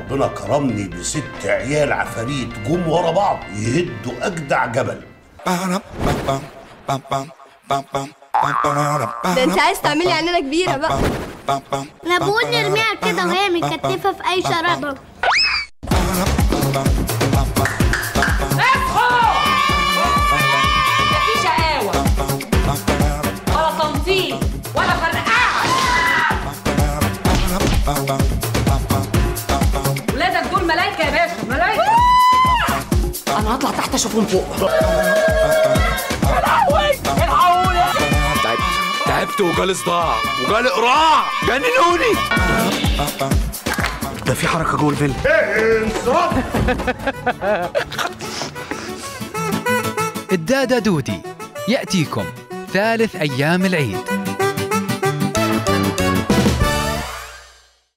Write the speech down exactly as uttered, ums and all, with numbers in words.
ربنا كرمني بست عيال عفاريت جم ورا بعض يهدوا اجدع جبل. ده انت عايز تعملي عنينه كبيره بقى. انا بقول نرميها كده وهي متكتفه في اي شرابه. مفيش شقاوه ولا تنظيم ولا فرقعه. ولادك دول ملايكه يا باشا، ملايكه. انا هطلع تحت اشوفهم فوق. تعبت تعبت وجالي صداع وجالي قراع، جننوني. ده في حركه جوه الفيلا. انصراف. الدادة دودي يأتيكم ثالث أيام العيد.